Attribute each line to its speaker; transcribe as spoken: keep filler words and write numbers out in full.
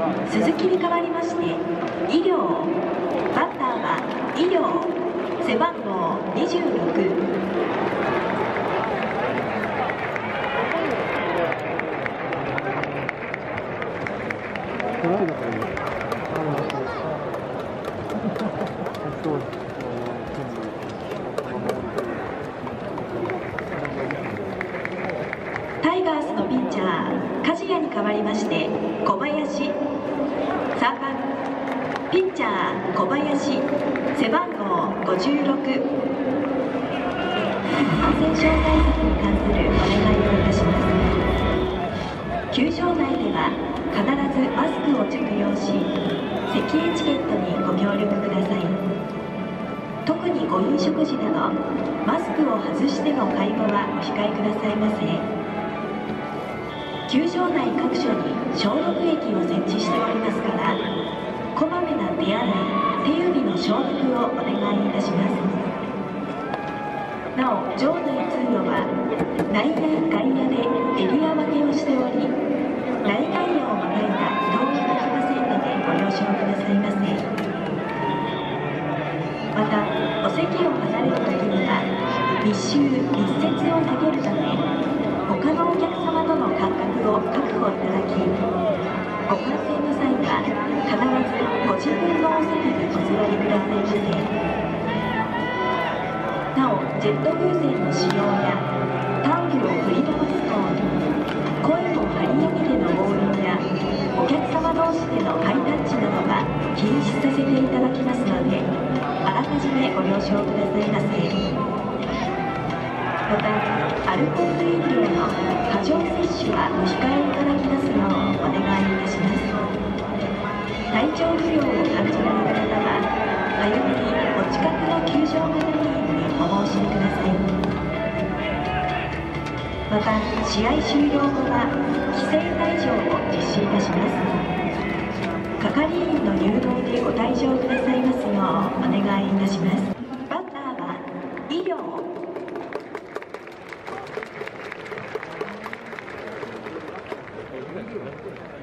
Speaker 1: 鈴木に代わりまして医療、バッターは医療、背番号にじゅうろく。タイガースのピッチャー梶谷に代わりまして小林、さんばんピッチャー小林、背番号ごじゅうろく。感染症対策に関するお願いをいたします。球場内では必ずマスクを着用し、席エチケットにご協力ください。特にご飲食時などマスクを外しての会話はお控えくださいませ。球場内各所に消毒液を設置しておりますから、こまめな手洗い、手指の消毒をお願いいたします。なお、場内通路は内野外野でエリア分けをしており、内外野をまたいだ移動ができませんのでご了承くださいませ。また、お席を離れるときには密集・密接を避けるため、他のお客様との間隔を確保いただき、ご観戦の際は必ずご自分のお席にお座りくださいませ。なお、ジェット風船の使用やタオルを振り回す行為、声を張り上げての応援やお客様同士でのハイタッチなどは禁止させていただきますので、あらかじめご了承くださいませ。また、アルコール飲料の過剰摂取はお控えいただきますようお願いいたします。体調不良を感じられる方は早めにお近くの球場係員にお申し出ください。また、試合終了後は規制退場を実施いたします。係員の誘導でご退場くださいますようお願いいたします。バッターは医療。Thank you.